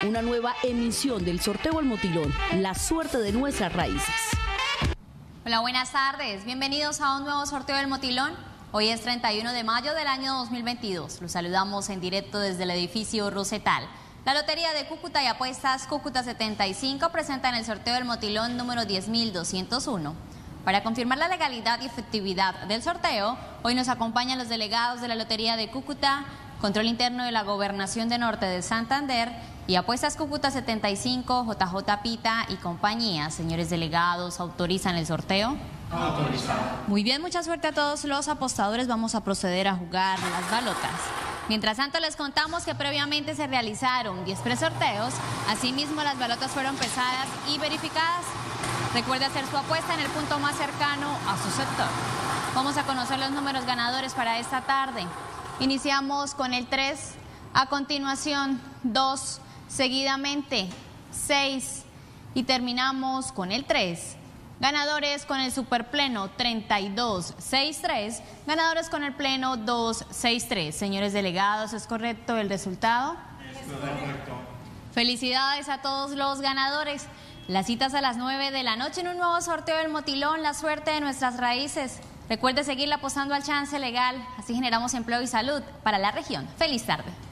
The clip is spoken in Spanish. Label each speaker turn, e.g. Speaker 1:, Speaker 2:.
Speaker 1: una nueva emisión del sorteo El Motilón, la suerte de nuestras raíces.
Speaker 2: Hola, buenas tardes. Bienvenidos a un nuevo sorteo del Motilón. Hoy es 31 de mayo del año 2022. Los saludamos en directo desde el edificio Rosetal. La Lotería de Cúcuta y Apuestas Cúcuta 75 presentan el sorteo del Motilón número 10.201. Para confirmar la legalidad y efectividad del sorteo, hoy nos acompañan los delegados de la Lotería de Cúcuta, Control Interno de la Gobernación de Norte de Santander y Apuestas Cúcuta 75, JJ Pita y compañía. Señores delegados, ¿autorizan el sorteo?
Speaker 3: Autorizado.
Speaker 2: Muy bien, mucha suerte a todos los apostadores. Vamos a proceder a jugar las balotas. Mientras tanto, les contamos que previamente se realizaron 10 presorteos. Asimismo, las balotas fueron pesadas y verificadas. Recuerde hacer su apuesta en el punto más cercano a su sector. Vamos a conocer los números ganadores para esta tarde. Iniciamos con el 3, a continuación 2, seguidamente 6 y terminamos con el 3. Ganadores con el superpleno 3263, ganadores con el pleno 263. Señores delegados, ¿es correcto el resultado?
Speaker 3: Es correcto.
Speaker 2: Felicidades a todos los ganadores. Las citas a las 9 de la noche en un nuevo sorteo del Motilón, la suerte de nuestras raíces. Recuerde seguirle apostando al chance legal, así generamos empleo y salud para la región. Feliz tarde.